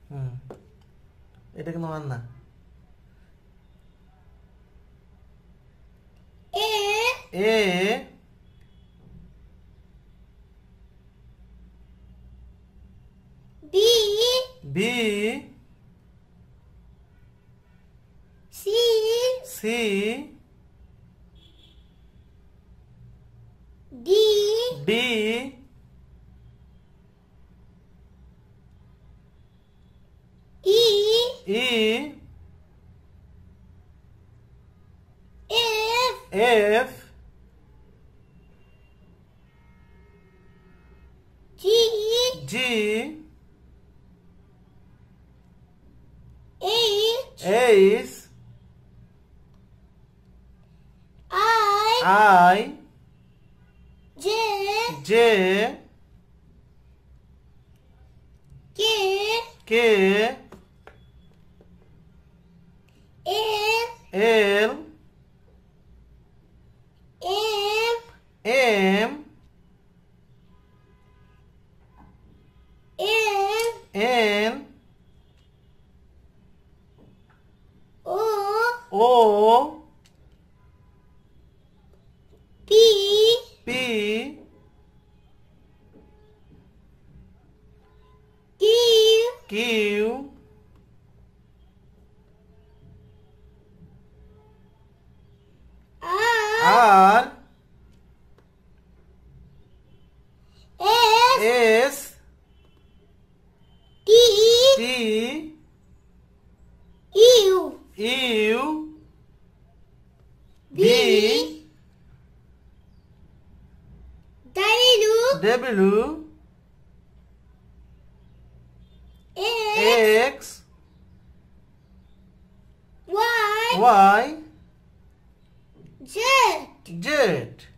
এটা কিন্তু মান না। A B B C C D D E E F F G G H H I I J J K K L L M M N N O O P P Q Q R R S S T T U U V V W W X X Y Y Z Z